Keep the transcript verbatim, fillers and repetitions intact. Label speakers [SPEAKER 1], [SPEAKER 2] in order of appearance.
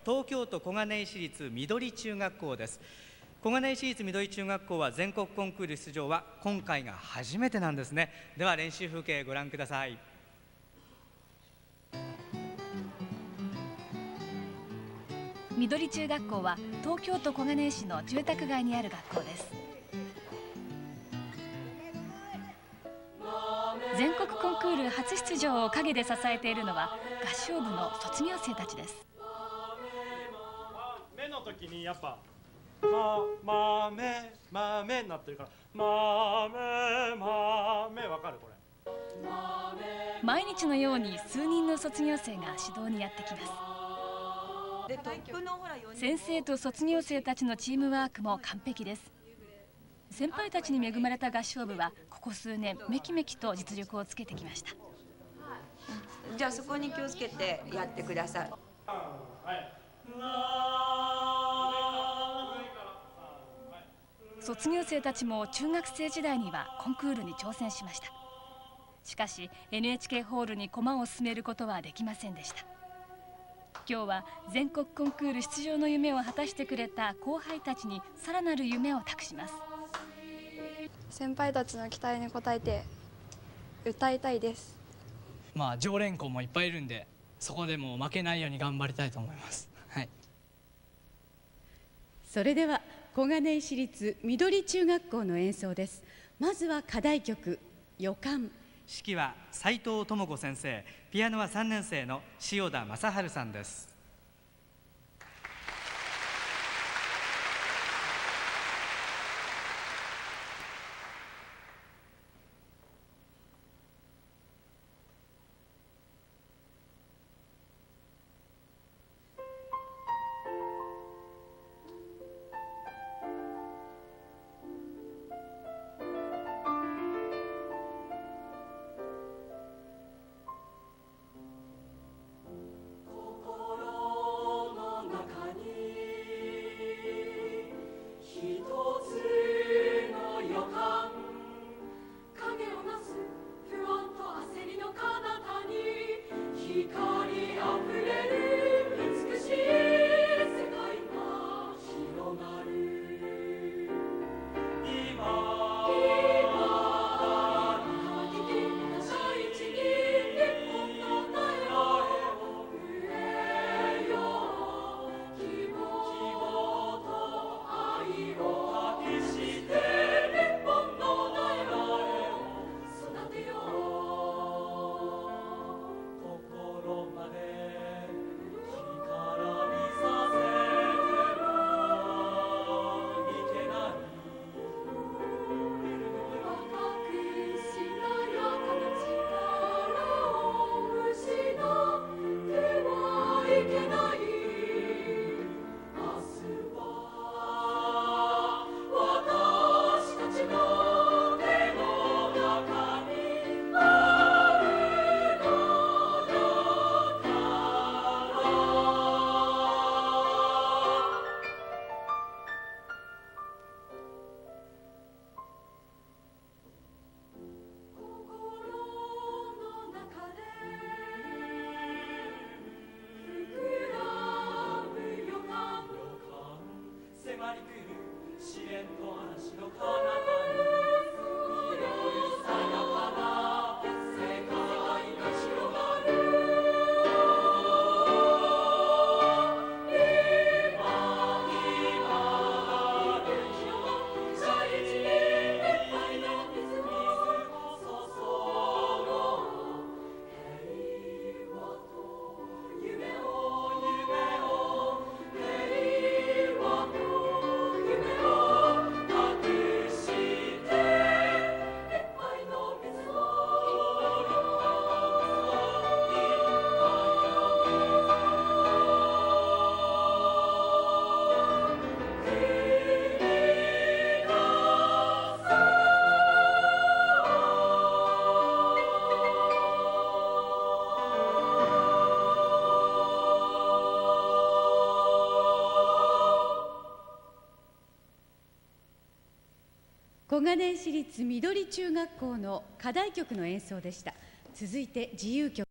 [SPEAKER 1] 東京都小金井市立緑中学校です。小金井市立緑中学校は全国コンクール出場は今回が初めてなんですね。では練習風景ご覧ください。
[SPEAKER 2] 緑中学校は東京都小金井市の住宅街にある学校です。全国コンクール初出場を陰で支えているのは合唱部の卒業生たちです。
[SPEAKER 3] 目の時にやっぱま、まめ、まめになってるから、まめ、まめ、わかるこれ。
[SPEAKER 2] 毎日のように数人の卒業生が指導にやってきます。
[SPEAKER 4] でトップのほら
[SPEAKER 2] 先生と卒業生たちのチームワークも完璧です。先輩たちに恵まれた合唱部はここ数年めきめきと実力をつけてきました。
[SPEAKER 4] じゃあそこに気をつけてやってください。
[SPEAKER 2] 卒業生たちも中学生時代にはコンクールに挑戦しました。しかし エヌエイチケー ホールに駒を進めることはできませんでした。今日は全国コンクール出場の夢を果たしてくれた後輩たちにさらなる夢を託します。
[SPEAKER 5] 先輩たちの期待に応えて歌いたいです。
[SPEAKER 6] まあ常連校もいっぱいいるんで、そこでも負けないように頑張りたいと思います。はい。
[SPEAKER 7] それでは小金井市立緑中学校の演奏です。まずは課題曲予感。
[SPEAKER 1] 指揮は斉藤智子先生、ピアノはさんねん生の塩田正治さんです。
[SPEAKER 7] 小金井市立緑中学校の課題曲の演奏でした。続いて自由曲